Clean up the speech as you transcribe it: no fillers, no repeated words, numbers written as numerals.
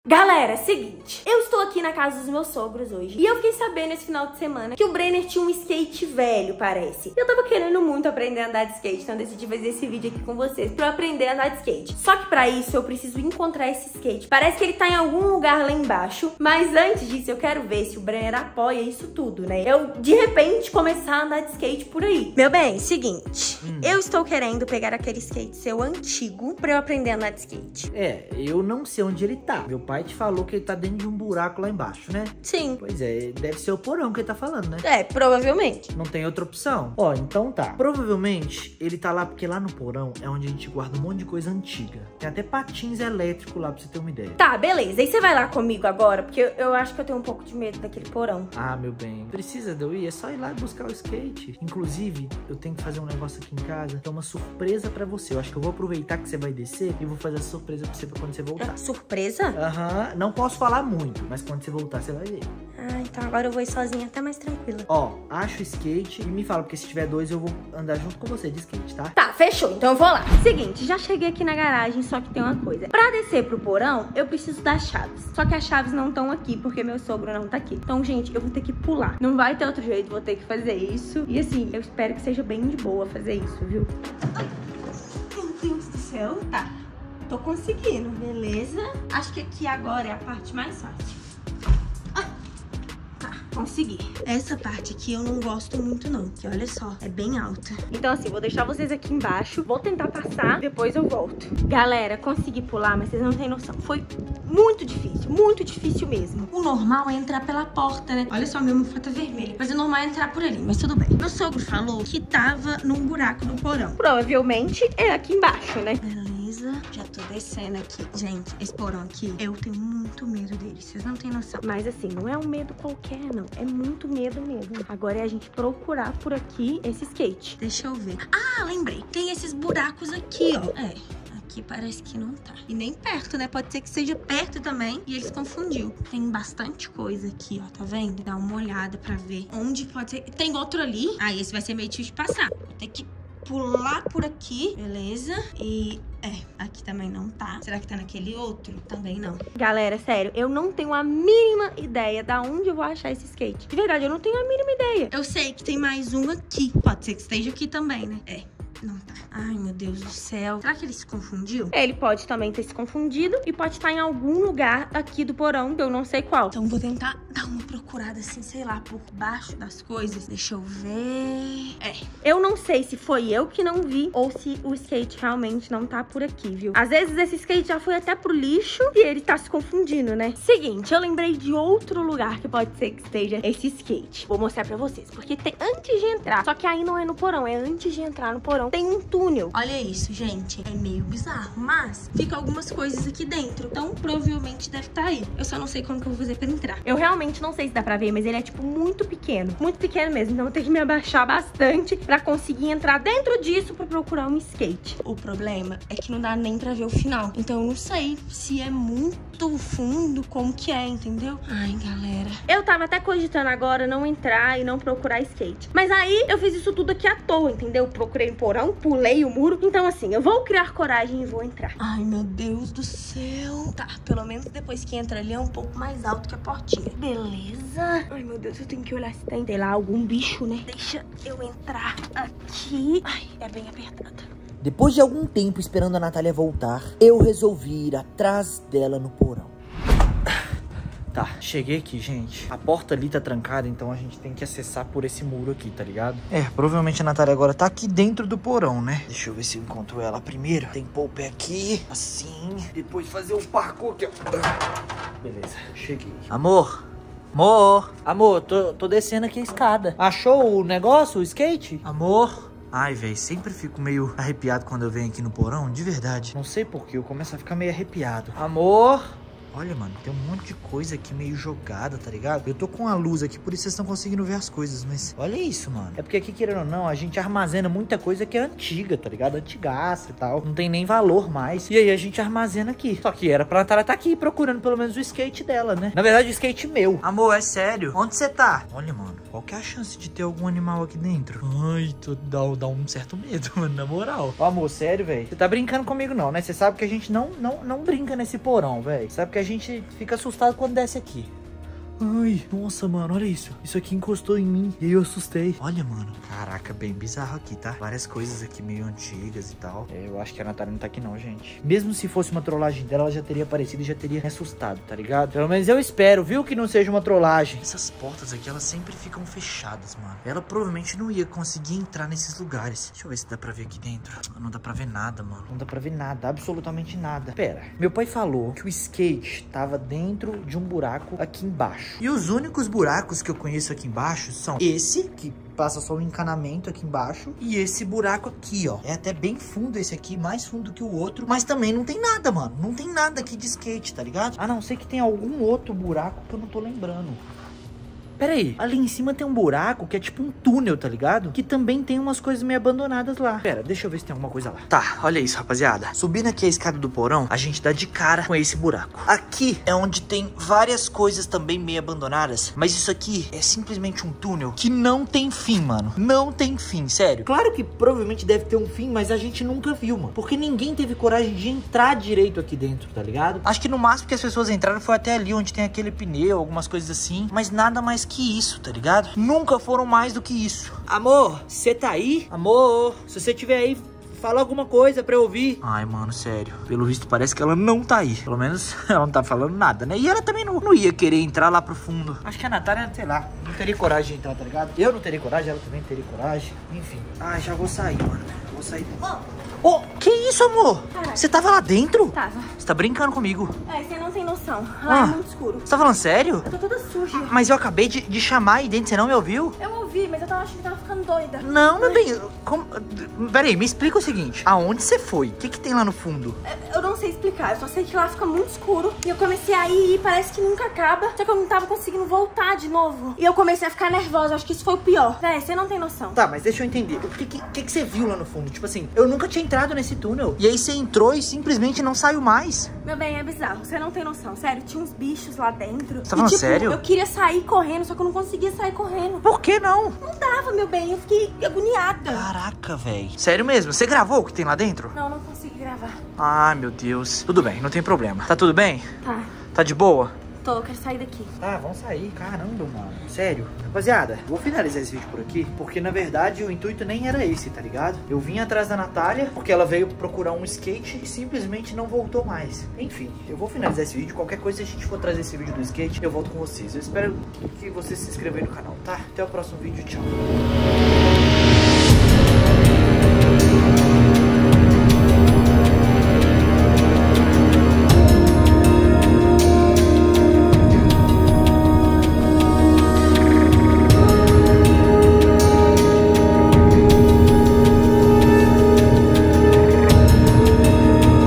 Galera, seguinte, eu estou aqui na casa dos meus sogros hoje e eu fiquei sabendo esse final de semana que o Brenner tinha um skate velho, parece. Eu tava querendo muito aprender a andar de skate, então eu decidi fazer esse vídeo aqui com vocês pra eu aprender a andar de skate. Só que pra isso eu preciso encontrar esse skate. Parece que ele tá em algum lugar lá embaixo, mas antes disso eu quero ver se o Brenner apoia isso tudo, né? Eu, de repente, começar a andar de skate por aí. Meu bem, seguinte, eu estou querendo pegar aquele skate seu antigo pra eu aprender a andar de skate. Eu não sei onde ele tá. Meu pai te falou que ele tá dentro de um buraco lá embaixo, né? Sim. Pois é, deve ser o porão que ele tá falando, né? Provavelmente. Não tem outra opção. Ó, então tá. Provavelmente ele tá lá porque lá no porão é onde a gente guarda um monte de coisa antiga. Tem até patins elétricos lá pra você ter uma ideia. Tá, beleza. Aí você vai lá comigo agora, porque eu acho que eu tenho um pouco de medo daquele porão. Ah, meu bem, precisa de eu ir? É só ir lá buscar o skate. Inclusive, eu tenho que fazer um negócio aqui em casa, que é uma surpresa pra você. Eu acho que eu vou aproveitar que você vai descer e vou fazer essa surpresa pra você pra quando você voltar. Surpresa? Aham, não posso falar muito, mas quando você voltar, você vai ver. Ah, então agora eu vou ir sozinha, até mais tranquila. Ó, acha o skate e me fala, porque se tiver dois eu vou andar junto com você de skate, tá? Tá, fechou, então eu vou lá. Seguinte, já cheguei aqui na garagem, só que tem uma coisa. Pra descer pro porão, eu preciso das chaves. Só que as chaves não estão aqui, porque meu sogro não tá aqui. Então, gente, eu vou ter que pular. Não vai ter outro jeito, vou ter que fazer isso. E assim, eu espero que seja bem de boa fazer isso, viu? Ai, meu Deus do céu, tá. Tô conseguindo, beleza? Acho que aqui agora é a parte mais fácil. Consegui. Essa parte aqui eu não gosto muito não, porque olha só, é bem alta. Então assim, vou deixar vocês aqui embaixo, vou tentar passar, depois eu volto. Galera, consegui pular, mas vocês não têm noção. Foi muito difícil mesmo. O normal é entrar pela porta, né? Olha só, minha almofada vermelha. Mas o normal é entrar por ali, mas tudo bem. Meu sogro falou que tava num buraco no porão. Provavelmente é aqui embaixo, né? Beleza, já tô descendo aqui. Gente, esse porão aqui, eu tenho muito medo dele, vocês não têm noção. Mas assim, não é um medo qualquer, não. É muito medo mesmo. Agora é a gente procurar por aqui esse skate. Deixa eu ver. Ah, lembrei. Tem esses buracos aqui, ó. Aqui parece que não tá. E nem perto, né? Pode ser que seja perto também e eles confundiu. Tem bastante coisa aqui, ó. Tá vendo? Dá uma olhada pra ver onde pode ser. Tem outro ali. Ah, esse vai ser meio difícil de passar. Vou ter que pular por aqui. Beleza. E... aqui também não tá. Será que tá naquele outro? Também não. Galera, sério, eu não tenho a mínima ideia da onde eu vou achar esse skate. De verdade, eu não tenho a mínima ideia. Eu sei que tem mais um aqui. Pode ser que esteja aqui também, né? Não tá. Ai, meu Deus do céu. Será que ele se confundiu? Ele pode também ter se confundido e pode estar em algum lugar aqui do porão, que eu não sei qual. Então vou tentar dar uma procurada assim, sei lá, por baixo das coisas. Deixa eu ver. Eu não sei se foi eu que não vi ou se o skate realmente não tá por aqui, viu? Às vezes esse skate já foi até pro lixo e ele tá se confundindo, né? Seguinte, eu lembrei de outro lugar que pode ser que esteja esse skate. Vou mostrar pra vocês, porque tem antes de entrar. Só que aí não é no porão, é antes de entrar no porão. Tem um túnel. Olha isso, gente. É meio bizarro, mas fica algumas coisas aqui dentro. Então, provavelmente deve estar aí. Eu só não sei como que eu vou fazer pra entrar. Eu realmente não sei se dá pra ver, mas ele é, tipo, muito pequeno. Muito pequeno mesmo. Então, eu tenho que me abaixar bastante pra conseguir entrar dentro disso pra procurar um skate. O problema é que não dá nem pra ver o final. Então, eu não sei se é muito fundo, como que é, entendeu? Ai, galera. Eu tava até cogitando agora não entrar e não procurar skate. Mas aí, eu fiz isso tudo aqui à toa, entendeu? Procurei um porão, pulei o muro. Então assim, eu vou criar coragem e vou entrar. Ai, meu Deus do céu. Tá, pelo menos depois que entra ali é um pouco mais alto que a portinha. Beleza. Ai, meu Deus, eu tenho que olhar se tem, sei lá, algum bicho, né? Deixa eu entrar aqui. Ai, é bem apertado. Depois de algum tempo esperando a Natália voltar, eu resolvi ir atrás dela no porão. Tá, cheguei aqui, gente. A porta ali tá trancada, então a gente tem que acessar por esse muro aqui, tá ligado? Provavelmente a Natália agora tá aqui dentro do porão, né? Deixa eu ver se eu encontro ela primeiro. Tem que pôr o pé aqui, assim. Depois fazer o parkour aqui, ó. Beleza, cheguei. Amor, tô descendo aqui a escada. Achou o negócio, o skate? Amor? Ai, velho, sempre fico meio arrepiado quando eu venho aqui no porão, de verdade. Não sei porquê, eu começo a ficar meio arrepiado. Amor? Olha, mano, tem um monte de coisa aqui meio jogada, tá ligado? Eu tô com a luz aqui, por isso vocês estão conseguindo ver as coisas, mas olha isso, mano. É porque aqui, querendo ou não, a gente armazena muita coisa que é antiga, tá ligado? Antigaça e tal. Não tem nem valor mais. E aí a gente armazena aqui. Só que era pra Natália tá aqui procurando pelo menos o skate dela, né? Na verdade, o skate meu. Amor, é sério? Onde você tá? Olha, mano, qual que é a chance de ter algum animal aqui dentro? Ai, dá um certo medo, mano, na moral. Ó, amor, sério, velho? Você tá brincando comigo não, né? Você sabe que a gente não brinca nesse porão, velho. Sabe que a gente fica assustado quando desce aqui. Ai, nossa, mano, olha isso. Isso aqui encostou em mim e aí eu assustei. Olha, mano. Caraca, bem bizarro aqui, tá? Várias coisas aqui meio antigas e tal. Eu acho que a Natália não tá aqui não, gente. Mesmo se fosse uma trollagem dela, ela já teria aparecido e já teria me assustado, tá ligado? Pelo menos eu espero, viu, que não seja uma trollagem. Essas portas aqui, elas sempre ficam fechadas, mano. Ela provavelmente não ia conseguir entrar nesses lugares. Deixa eu ver se dá pra ver aqui dentro. Não dá pra ver nada, mano. Não dá pra ver nada, absolutamente nada. Pera, meu pai falou que o skate tava dentro de um buraco aqui embaixo. E os únicos buracos que eu conheço aqui embaixo são esse, que passa só um encanamento aqui embaixo, e esse buraco aqui, ó. É até bem fundo esse aqui, mais fundo que o outro, mas também não tem nada, mano. Não tem nada aqui de skate, tá ligado? A não ser que tem algum outro buraco que eu não tô lembrando. Pera aí, ali em cima tem um buraco que é tipo um túnel, tá ligado? Que também tem umas coisas meio abandonadas lá. Pera, deixa eu ver se tem alguma coisa lá. Tá, olha isso, rapaziada. Subindo aqui a escada do porão, a gente dá de cara com esse buraco. Aqui é onde tem várias coisas também meio abandonadas. Mas isso aqui é simplesmente um túnel que não tem fim, mano. Não tem fim, sério. Claro que provavelmente deve ter um fim, mas a gente nunca viu, mano. Porque ninguém teve coragem de entrar direito aqui dentro, tá ligado? Acho que no máximo que as pessoas entraram foi até ali onde tem aquele pneu, algumas coisas assim. Mas nada mais que isso, tá ligado? Nunca foram mais do que isso. Amor, você tá aí? Amor, se você tiver aí, fala alguma coisa pra eu ouvir. Ai, mano, sério. Pelo visto parece que ela não tá aí. Pelo menos ela não tá falando nada, né? E ela também não ia querer entrar lá pro fundo. Acho que a Natália, sei lá, não teria coragem de entrar, tá ligado? Eu não teria coragem, ela também não teria coragem. Enfim. Ai, já vou sair, mano. Vou sair. Oh, que isso, amor? Você tava lá dentro? Tava. Você tá brincando comigo? É, você não tem noção. Lá é muito escuro. Você tá falando sério? Eu tô toda suja. Mas eu acabei de chamar aí dentro, você não me ouviu? Eu ouvi, mas eu tava achando que tava ficando doida. Não, meu bem, peraí, me explica o seguinte. Aonde você foi? O que tem lá no fundo? Eu não sei explicar, eu só sei que lá fica muito escuro. E eu comecei a ir e parece que nunca acaba. Só que eu não tava conseguindo voltar de novo. E eu comecei a ficar nervosa, acho que isso foi o pior. Véi, você não tem noção. Tá, mas deixa eu entender. O que você viu lá no fundo? Tipo assim, eu nunca tinha entrado nesse túnel. E aí você entrou e simplesmente não saiu mais. Meu bem, é bizarro, você não tem noção. Sério, tinha uns bichos lá dentro. Você tá falando sério? Eu queria sair correndo, só que eu não conseguia sair correndo. Por que não? Não dava, meu bem, eu fiquei agoniada. Caraca, velho. Sério mesmo? Você gravou o que tem lá dentro? Não consegui gravar. Ai, meu Deus. Tudo bem, não tem problema. Tá tudo bem? Tá. Tá de boa? Tô, eu quero sair daqui. Ah, vamos sair. Caramba, mano. Sério. Rapaziada, vou finalizar esse vídeo por aqui, porque na verdade o intuito nem era esse, tá ligado? Eu vim atrás da Natália, porque ela veio procurar um skate e simplesmente não voltou mais. Enfim, eu vou finalizar esse vídeo. Qualquer coisa, se a gente for trazer esse vídeo do skate, eu volto com vocês. Eu espero que vocês se inscrevam aí no canal, tá? Até o próximo vídeo. Tchau.